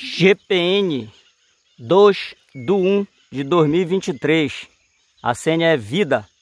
GPN 2/1 de 2023. A senha é vida.